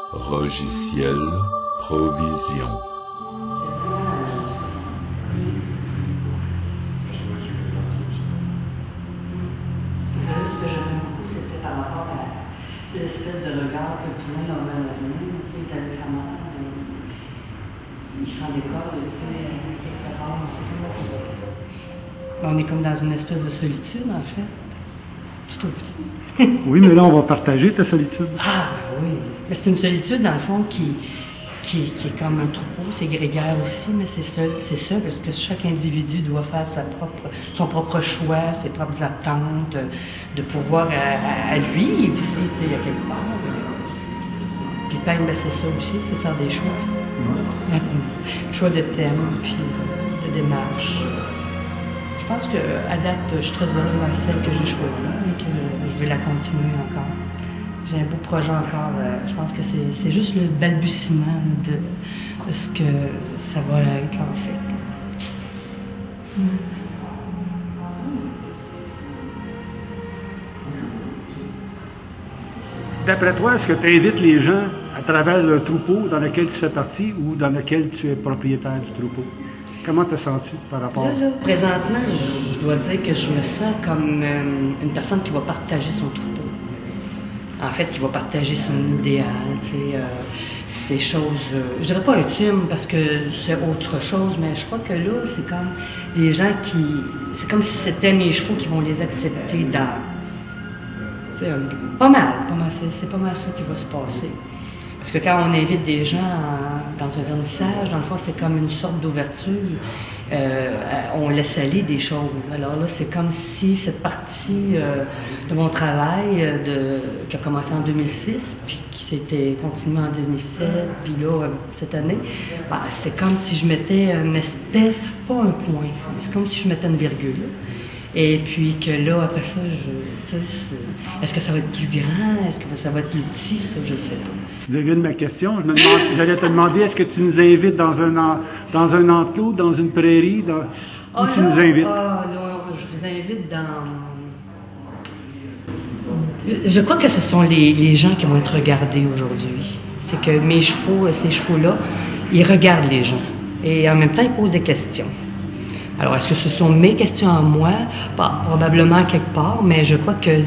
Logiciel Provision. Ce que j'aimais beaucoup, c'était par rapport à l'espèce de regard que tout le monde avait à l'avenir. Il était avec sa mère, il s'en décolle, c'est très fort. On est comme dans une espèce de solitude, en fait. Tu trouves? Oui, mais là, on va partager ta solitude. Ah, oui. Mais c'est une solitude, dans le fond, qui est comme un troupeau. C'est grégaire aussi, mais c'est ça, parce que chaque individu doit faire son propre choix, ses propres attentes, de pouvoir à lui aussi, tu sais, il y a quelque part. Puis peindre, ben, c'est ça aussi, c'est faire des choix. Choix de thème, puis de démarche. Je pense qu'à date, je suis très heureuse dans celle que j'ai choisie et que je vais la continuer encore. J'ai un beau projet encore. Je pense que c'est juste le balbutiement de ce que ça va être en fait. D'après toi, est-ce que tu invites les gens à travers le troupeau dans lequel tu fais partie ou dans lequel tu es propriétaire du troupeau? Comment te sens-tu par rapport à... Là, présentement, je dois dire que je me sens comme une personne qui va partager son troupeau. En fait, qui va partager son idéal, tu sais, ces choses, je dirais pas intimes parce que c'est autre chose, mais je crois que là, c'est comme les gens c'est comme si c'était mes chevaux qui vont les accepter dans, pas mal, c'est pas mal ça qui va se passer. Parce que quand on invite des gens dans un vernissage, dans le fond, c'est comme une sorte d'ouverture. On laisse aller des choses. Alors là, c'est comme si cette partie de mon travail qui a commencé en 2006, puis qui s'était continué en 2007, puis là, cette année, ben, c'est comme si je mettais une espèce, pas un point, c'est comme si je mettais une virgule. Et puis que là, après ça, est-ce que ça va être plus grand? Est-ce que ça va être plus petit? Ça, je ne sais pas. Tu devines ma question. J'allais te demander, est-ce que tu nous invites dans un enclos, dans une prairie? Où tu nous invites? Ah, non, je vous invite dans... Je crois que ce sont les gens qui vont être regardés aujourd'hui. C'est que mes chevaux, ces chevaux-là, ils regardent les gens. Et en même temps, ils posent des questions. Alors, est-ce que ce sont mes questions à moi? Bah, probablement quelque part, mais je crois que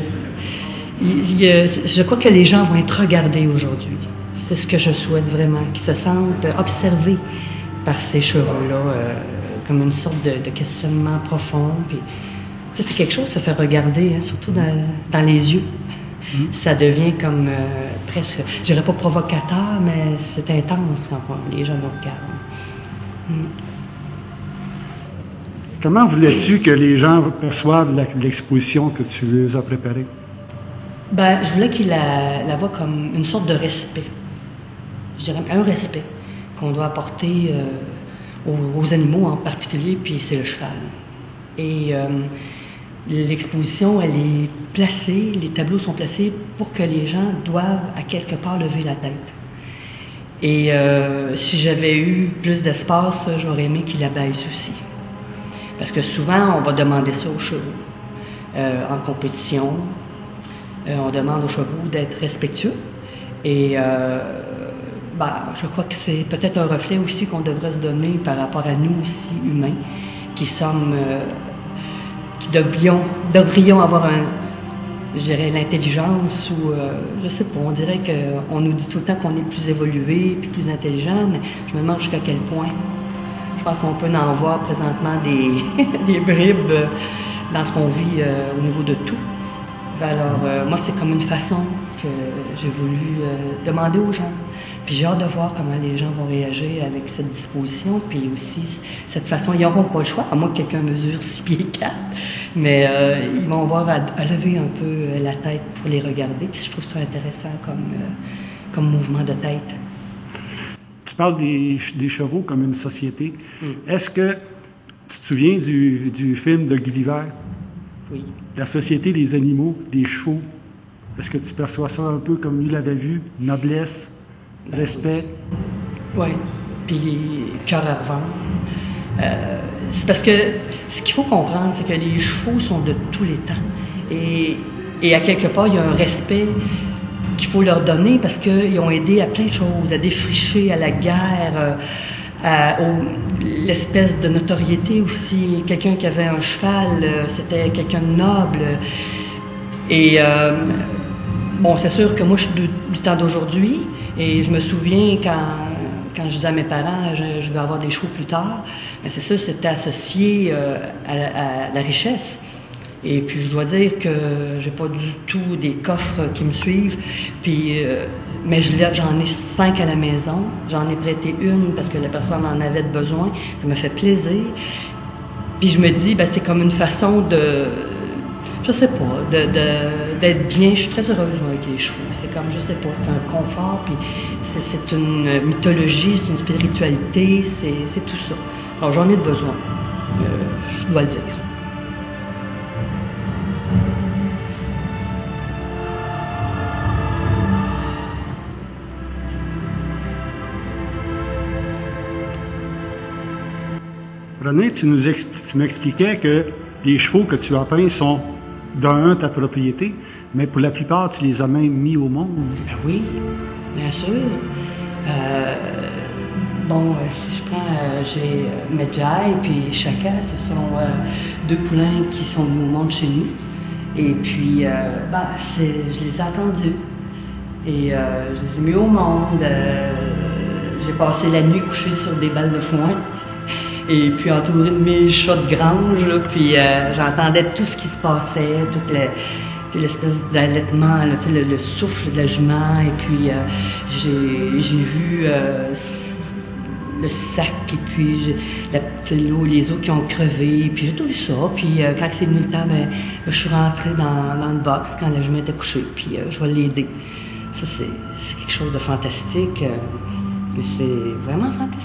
les gens vont être regardés aujourd'hui. C'est ce que je souhaite vraiment, qu'ils se sentent observés par ces chevaux-là, comme une sorte de questionnement profond. Puis, c'est quelque chose, se faire regarder, hein, surtout dans les yeux. Ça devient comme presque, je dirais pas provocateur, mais c'est intense quand les gens nous regardent. Comment voulais-tu que les gens perçoivent l'exposition que tu les as préparée? Ben, je voulais qu'ils la voient comme une sorte de respect. Je dirais un respect qu'on doit apporter aux animaux en particulier, puis c'est le cheval. Et l'exposition, elle est placée, les tableaux sont placés pour que les gens doivent à quelque part lever la tête. Et si j'avais eu plus d'espace, j'aurais aimé qu'ils la baissent aussi. Parce que souvent, on va demander ça aux chevaux. En compétition, on demande aux chevaux d'être respectueux. Et je crois que c'est peut-être un reflet aussi qu'on devrait se donner par rapport à nous aussi, humains, qui devrions avoir je dirais, l'intelligence ou, je sais pas, on dirait qu'on nous dit tout le temps qu'on est plus évolué puis plus intelligent, mais je me demande jusqu'à quel point. Je pense qu'on peut en voir présentement des bribes dans ce qu'on vit au niveau de tout. Alors, moi, c'est comme une façon que j'ai voulu demander aux gens. Puis j'ai hâte de voir comment les gens vont réagir avec cette disposition, puis aussi cette façon. Ils n'auront pas le choix, à moins que quelqu'un mesure 6 pieds 4, mais ils vont avoir à lever un peu la tête pour les regarder. Puis je trouve ça intéressant comme mouvement de tête. Tu parles des chevaux comme une société. Est-ce que tu te souviens du film de Gulliver? Oui. La société des animaux, des chevaux. Est-ce que tu perçois ça un peu comme lui l'avait vu? Noblesse, respect? Oui. Puis cœur à revendre. C'est parce que ce qu'il faut comprendre, c'est que les chevaux sont de tous les temps. Et à quelque part, il y a un respect qu'il faut leur donner parce qu'ils ont aidé à plein de choses, à défricher, à la guerre, l'espèce de notoriété aussi. Quelqu'un qui avait un cheval, c'était quelqu'un de noble. Et bon, c'est sûr que moi, je suis du temps d'aujourd'hui et je me souviens quand je disais à mes parents, je vais avoir des chevaux plus tard, mais c'est ça, c'était associé à la richesse. Et puis je dois dire que j'ai pas du tout des coffres qui me suivent, puis mais j'en ai 5 à la maison, j'en ai prêté une parce que la personne en avait besoin, ça me fait plaisir. Puis je me dis, ben, c'est comme une façon de, je sais pas, d'être bien. Je suis très heureuse avec les chevaux. C'est comme, je sais pas, c'est un confort, puis c'est une mythologie, c'est une spiritualité, c'est tout ça. Alors j'en ai besoin, je dois le dire. René, tu m'expliquais que les chevaux que tu as peints sont d'un ta propriété, mais pour la plupart, tu les as même mis au monde. Ben oui, bien sûr. Bon, si je prends, j'ai Medjay puis Chaka, ce sont deux poulains qui sont venus au monde chez nous. Et puis, ben, je les ai attendus. Et je les ai mis au monde. J'ai passé la nuit couchée sur des balles de foin. Et puis entouré de mes chats de grange, là, puis j'entendais tout ce qui se passait, toute l'espèce d'allaitement, le souffle de la jument, et puis j'ai vu le sac, et puis les os qui ont crevé, puis j'ai tout vu ça, puis quand c'est venu le temps, ben, je suis rentrée dans le box quand la jument était couchée, puis je vais l'aider. Ça, c'est quelque chose de fantastique, c'est vraiment fantastique.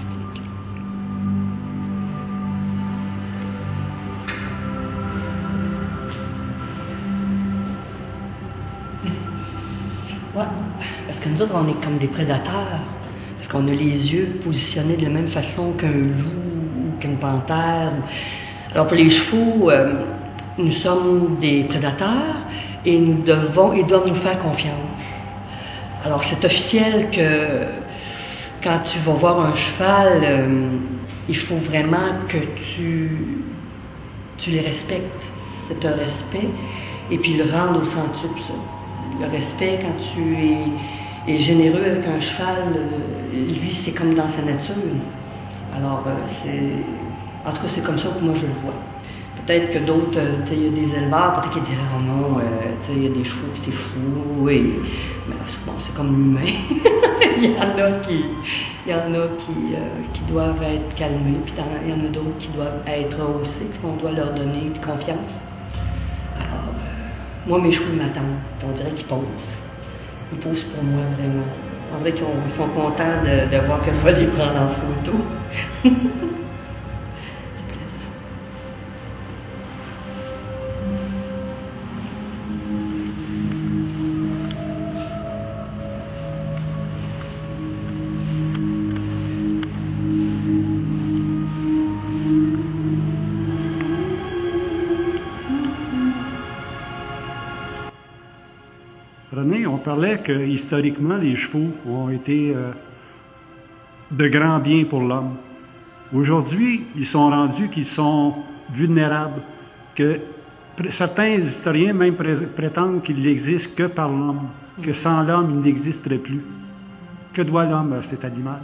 Ouais, parce que nous autres, on est comme des prédateurs, parce qu'on a les yeux positionnés de la même façon qu'un loup ou qu'une panthère. Alors pour les chevaux, nous sommes des prédateurs et ils doivent nous faire confiance. Alors c'est officiel que quand tu vas voir un cheval, il faut vraiment que tu les respectes. C'est un respect, et puis le rendre au centuple, ça. Le respect, quand tu es généreux avec un cheval, lui, c'est comme dans sa nature. Alors, en tout cas, c'est comme ça que moi je le vois. Peut-être que d'autres, il y a des éleveurs, peut-être qu'ils diraient, oh non, il y a des chevaux, c'est fou, mais bon, c'est comme l'humain. il y en a qui doivent être calmés, puis il y en a d'autres qui doivent être haussés, qu'on doit leur donner confiance. Alors, moi, mes chevaux m'attendent, on dirait qu'ils posent. Ils posent pour moi, vraiment. On dirait qu'ils sont contents de voir que je vais les prendre en photo. René, on parlait que historiquement, les chevaux ont été de grands biens pour l'homme. Aujourd'hui, ils sont rendus qu'ils sont vulnérables, que certains historiens même prétendent qu'ils n'existent que par l'homme, que sans l'homme, ils n'existeraient plus. Que doit l'homme à cet animal?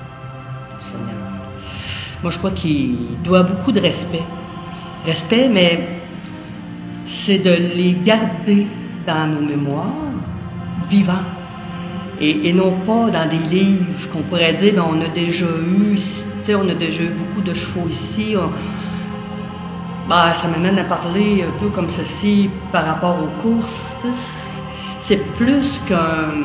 Moi, je crois qu'il doit beaucoup de respect. Respect, mais c'est de les garder dans nos mémoires, vivants, et non pas dans des livres qu'on pourrait dire, ben, on a déjà eu beaucoup de chevaux ici. Ça m'amène à parler un peu comme ceci par rapport aux courses. C'est plus que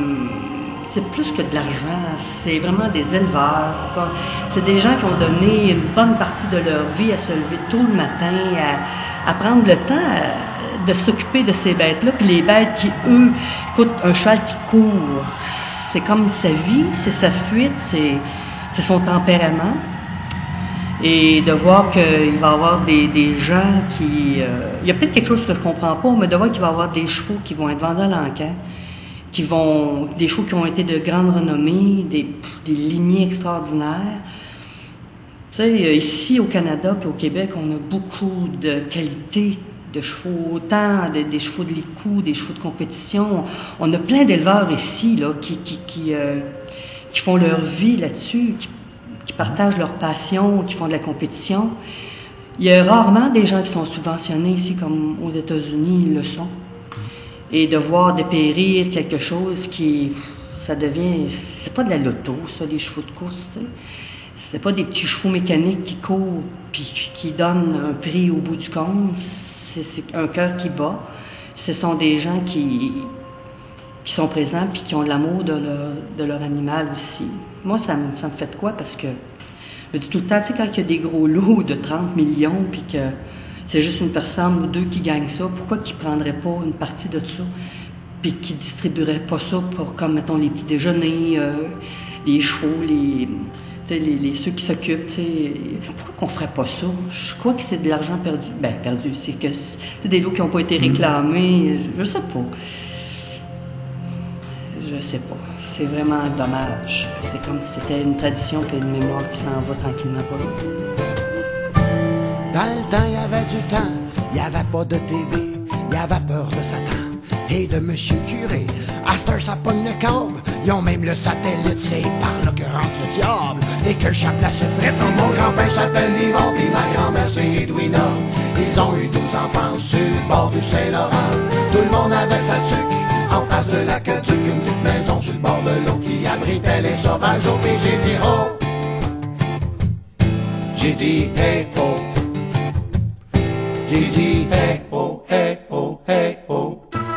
de l'argent, c'est vraiment des éleveurs. C'est des gens qui ont donné une bonne partie de leur vie à se lever tôt le matin, à prendre le temps de s'occuper de ces bêtes-là. Puis les bêtes qui, eux, écoute, un cheval qui court, c'est comme sa vie, c'est sa fuite, c'est son tempérament. Et de voir qu'il va y avoir des gens qui... il y a peut-être quelque chose que je ne comprends pas, mais de voir qu'il va y avoir des chevaux qui vont être vendus à l'encan des chevaux qui ont été de grande renommée, des lignées extraordinaires. Tu sais, ici au Canada et au Québec, on a beaucoup de qualités de chevaux, autant des chevaux de l'écout, des chevaux de compétition. On a plein d'éleveurs ici là, qui font leur vie là-dessus, qui partagent leur passion, qui font de la compétition. Il y a rarement des gens qui sont subventionnés ici, comme aux États-Unis, ils le sont. Et de voir dépérir quelque chose ça devient, c'est pas de la loto, ça, des chevaux de course, tu sais. C'est pas des petits chevaux mécaniques qui courent puis qui donnent un prix au bout du compte. C'est un cœur qui bat. Ce sont des gens qui sont présents puis qui ont de l'amour de leur animal aussi. Moi, ça me fait de quoi? Parce que, je dis tout le temps, tu sais, quand il y a des gros lots de 30 millions puis que c'est juste une personne ou deux qui gagnent ça, pourquoi qu'ils ne prendraient pas une partie de ça puis qu'ils ne distribueraient pas ça pour, comme, mettons, les petits déjeuners, les chevaux, ceux qui s'occupent, pourquoi qu'on ferait pas ça? Je crois que c'est de l'argent perdu. Ben, perdu, c'est que c'est des lots qui n'ont pas été réclamés. Je sais pas. Je sais pas. C'est vraiment dommage. C'est comme si c'était une tradition et une mémoire qui s'en va tranquillement pas. Dans le temps, il y avait du temps, il n'y avait pas de TV, il y avait peur de Satan et de Monsieur le curé. À cette heure, ça pogne le câble, ils ont même le satellite, c'est par là que rentre le diable. Et que le chapelet se frette. Mon grand-père s'appelle Yvon, puis ma grand-mère c'est Edwina. Ils ont eu 12 enfants sur le bord du Saint-Laurent. Tout le monde avait sa tuque, en face de l'aqueduc, une petite maison sur le bord de l'eau qui abritait les sauvages. Oh, puis j'ai dit oh, j'ai dit hey oh, j'ai dit hey oh, hey oh, hey oh.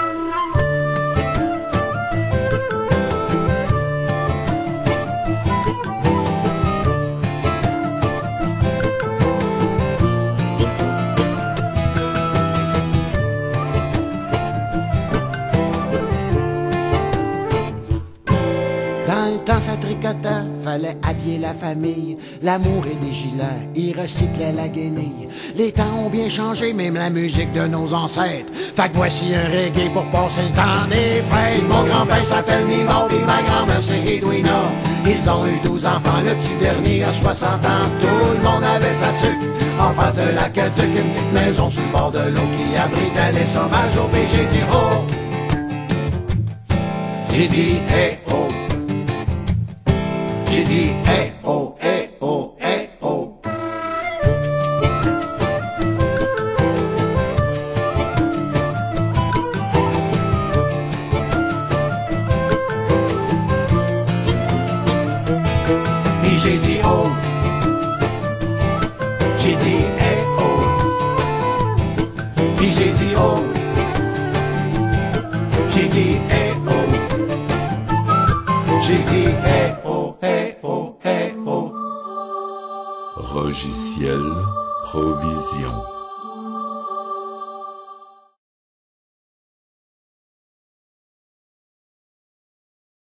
Dans le temps, ça tricotait, fallait habiller la famille. L'amour et des gilets, ils recyclaient la guenille. Les temps ont bien changé, même la musique de nos ancêtres. Fait que voici un reggae pour passer le temps des fêtes. Mon grand-père s'appelle Nimo, et ma grand-mère c'est Edwina. Ils ont eu 12 enfants, le petit dernier a 60 ans. Tout le monde avait sa tuque, en face de l'aqueduc, une petite maison sur le bord de l'eau qui abritait les sauvages. Oh, puis j'ai dit oh, j'ai dit hey oh, j'ai dit hey oh, hey oh, hey oh. Puis j'ai dit oh, j'ai dit hey oh. Puis j'ai dit oh, j'ai dit hey oh. J'ai dit hey oh, hey oh, hey oh. Logiciel Provision.